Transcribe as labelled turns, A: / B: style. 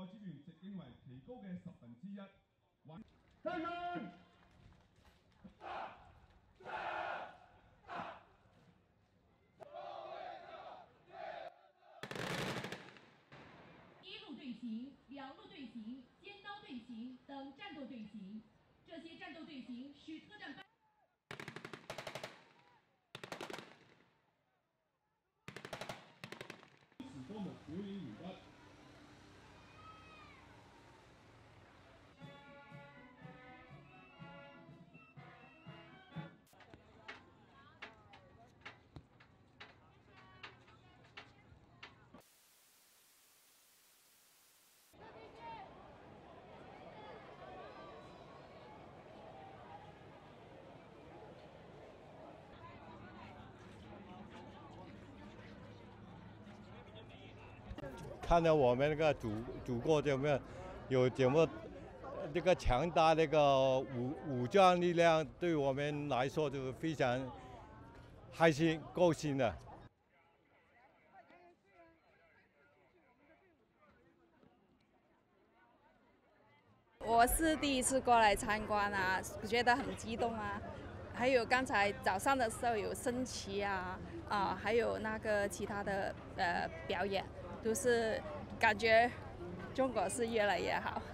A: 爱之團直徑為旗高嘅1/10。加油！
B: 一路队形、两路队形、尖刀队形等战斗队形，这些战斗队形使特战班。
A: 歌目表演完畢。
C: 看到我们那个祖国有怎么这个强大那个武装力量，对我们来说就是非常开心、高兴的。
D: 我是第一次过来参观啊，觉得很激动啊。还有刚才早上的时候有升旗啊，还有那个其他的表演，都是感觉中国是越来越好。